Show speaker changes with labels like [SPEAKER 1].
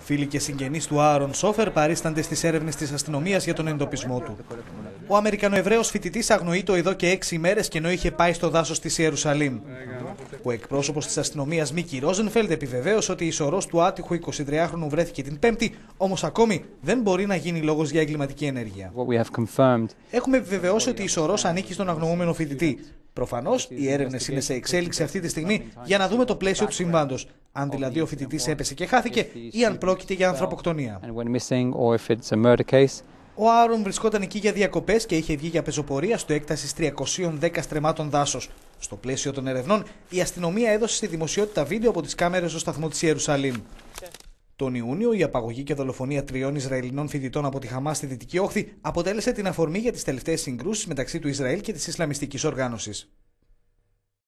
[SPEAKER 1] Φίλοι και συγγενείς του Άρον Σόφερ παρίστανται στις έρευνες της αστυνομίας για τον εντοπισμό του. Ο Αμερικανοεβραίος φοιτητής αγνοείτο εδώ και 6 ημέρες και ενώ είχε πάει στο δάσος της Ιερουσαλήμ. Ο εκπρόσωπος της αστυνομίας Μίκι Ρόζενφελντ επιβεβαίωσε ότι η σωρός του άτυχου 23χρονου βρέθηκε την Πέμπτη, όμως ακόμη δεν μπορεί να γίνει λόγος για εγκληματική ενέργεια. Έχουμε επιβεβαιώσει ότι η σωρός ανήκει στον αγνοούμενο φοιτητή. Προφανώς, οι έρευνες είναι σε εξέλιξη αυτή τη στιγμή για να δούμε το πλαίσιο του συμβάντος. Αν δηλαδή ο φοιτητής έπεσε και χάθηκε ή αν πρόκειται για ανθρωποκτονία. Ο Άρον βρισκόταν εκεί για διακοπές και είχε βγει για πεζοπορία στο έκτασης 310 στρεμμάτων δάσος. Στο πλαίσιο των ερευνών, η αστυνομία έδωσε στη δημοσιότητα βίντεο από τις κάμερες στο σταθμό της Ιερουσαλήμ. Τον Ιούνιο, η απαγωγή και δολοφονία 3 Ισραηλινών φοιτητών από τη Χαμάς στη Δυτική Όχθη αποτέλεσε την αφορμή για τις τελευταίες συγκρούσεις μεταξύ του Ισραήλ και της Ισλαμιστικής οργάνωσης.